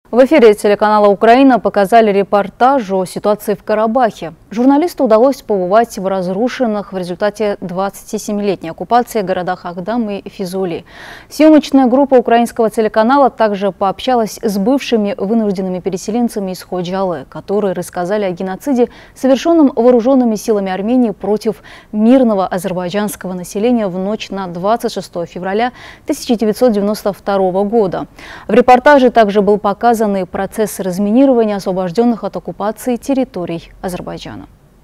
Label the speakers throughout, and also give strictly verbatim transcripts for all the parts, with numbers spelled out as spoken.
Speaker 1: В эфире телеканала «Украина» показали репортаж о ситуации в Карабахе. Журналисту удалось побывать в разрушенных в результате двадцатисемилетней оккупации городах Агдам и Физули. Съемочная группа украинского телеканала также пообщалась с бывшими вынужденными переселенцами из Ходжалы, которые рассказали о геноциде, совершенном вооруженными силами Армении против мирного азербайджанского населения в ночь на двадцать шестое февраля тысяча девятьсот девяносто второго года. В репортаже также был показан процесс разминирования освобожденных от оккупации территорий Азербайджана.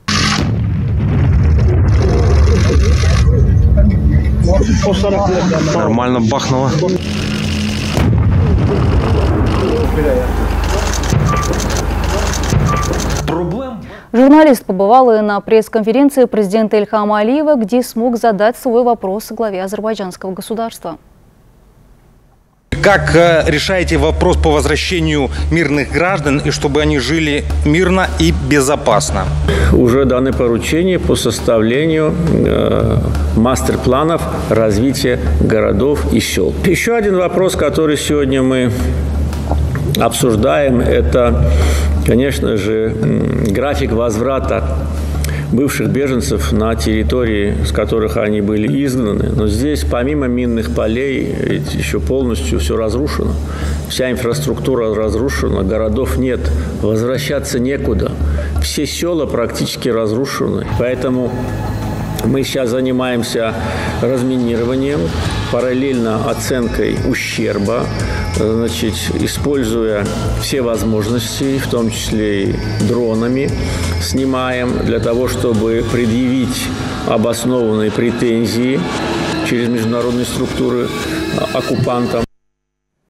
Speaker 2: Нормально бахнуло.
Speaker 1: Журналист побывал и на пресс-конференции президента Ильхама Алиева, где смог задать свой вопрос главе азербайджанского государства.
Speaker 2: Как решаете вопрос по возвращению мирных граждан и чтобы они жили мирно и безопасно?
Speaker 3: Уже даны поручения по составлению э, мастер-планов развития городов и сел. Еще один вопрос, который сегодня мы обсуждаем, это, конечно же, график возврата бывших беженцев на территории, с которых они были изгнаны. Но здесь, помимо минных полей, ведь еще полностью все разрушено. Вся инфраструктура разрушена, городов нет, возвращаться некуда. Все села практически разрушены. Поэтому мы сейчас занимаемся разминированием, параллельно оценкой ущерба, значит, используя все возможности, в том числе и дронами, снимаем для того, чтобы предъявить обоснованные претензии через международные структуры оккупантам.